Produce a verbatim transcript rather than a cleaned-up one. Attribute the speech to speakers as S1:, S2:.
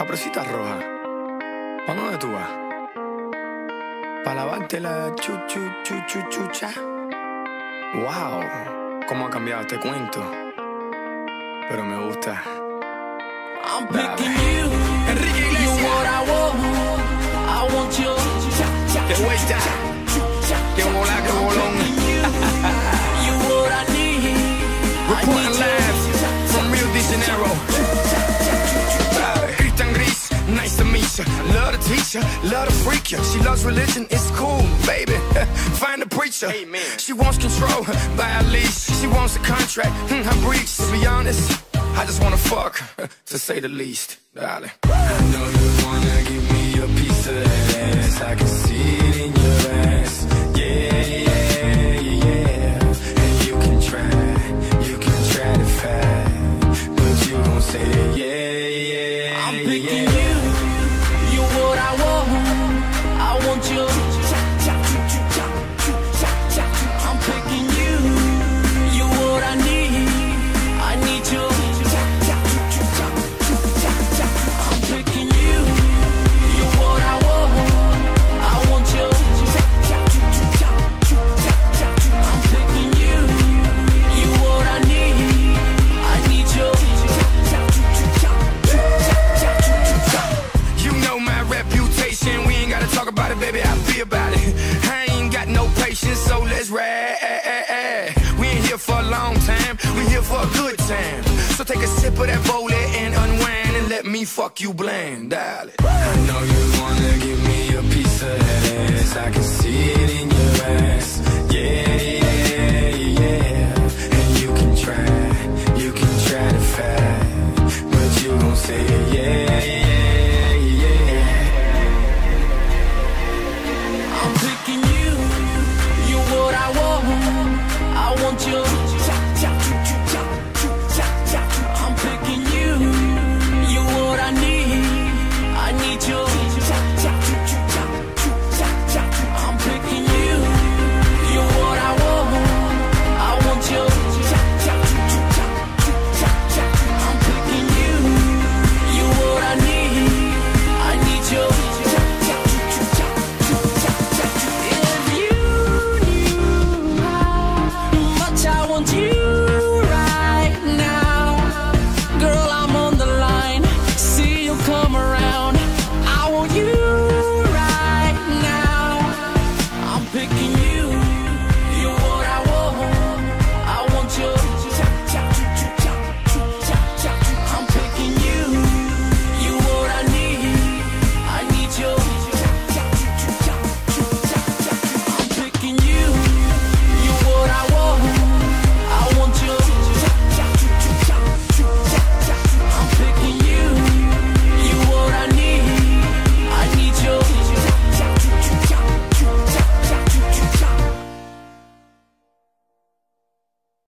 S1: Capricita roja, ¿pa' dónde tú vas? ¿Pa' lavarte la chu chu chu chu chucha? Wow, cómo ha cambiado este cuento. Pero me gusta.
S2: I'm picking you.
S1: Enrique Iglesias.
S2: You're what I want. I want you.
S1: Que vuelta. Que bola, que bolón.
S2: You're what I need.
S1: Reporting live from Rio de Janeiro. Cristian Gris, nice to meet you. Love the teacher, love the freak you. She loves religion, it's cool, baby. Find a preacher. Amen. She wants control by a leash. She wants a contract, hmm, her breach. To be honest, I just wanna fuck, to say the least, darling. I know you wanna give me a piece of that ass. I can see it in your ass. Yeah, yeah, yeah. And you can try, you can try to fight, but you gon' say that, yeah, yeah.
S2: I'm picking yeah. you. You're what I want. I want you. I'm picking you. You're what I need. I need you. I'm picking you. You're what I want. I want you. I'm picking you. You're what I need. I need you.
S1: You know my reputation. We ain't gotta talk about it, baby. I feel about it. I ain't got no patience, so let's ride. We ain't here for a long time. We here for a good time. So take a sip of that Volley and unwind and let me fuck you blind, darling. I know you wanna give me a piece of that ass. I can see it in your ass. Yeah, yeah, yeah. And you can try, you can try to fight, but you gon' say yeah.